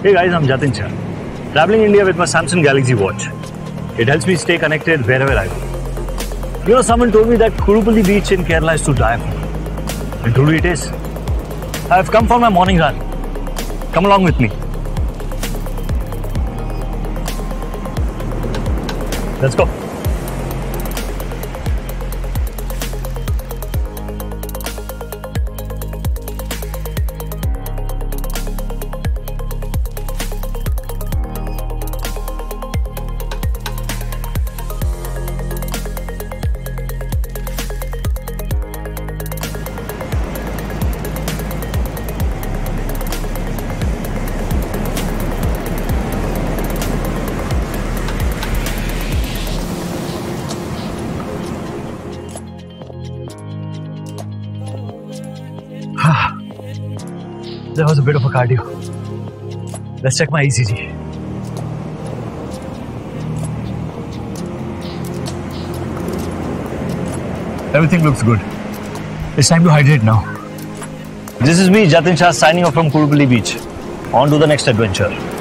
Hey guys, I'm Jatin Shah. Traveling India with my Samsung Galaxy watch. It helps me stay connected wherever I go. You know, someone told me that Kurupalli beach in Kerala is to die for. And truly it is. I've come for my morning run. Come along with me. Let's go. There was a bit of a cardio. Let's check my ECG. Everything looks good. It's time to hydrate now. This is me, Jatin Shah, signing off from Kurupalli Beach. On to the next adventure.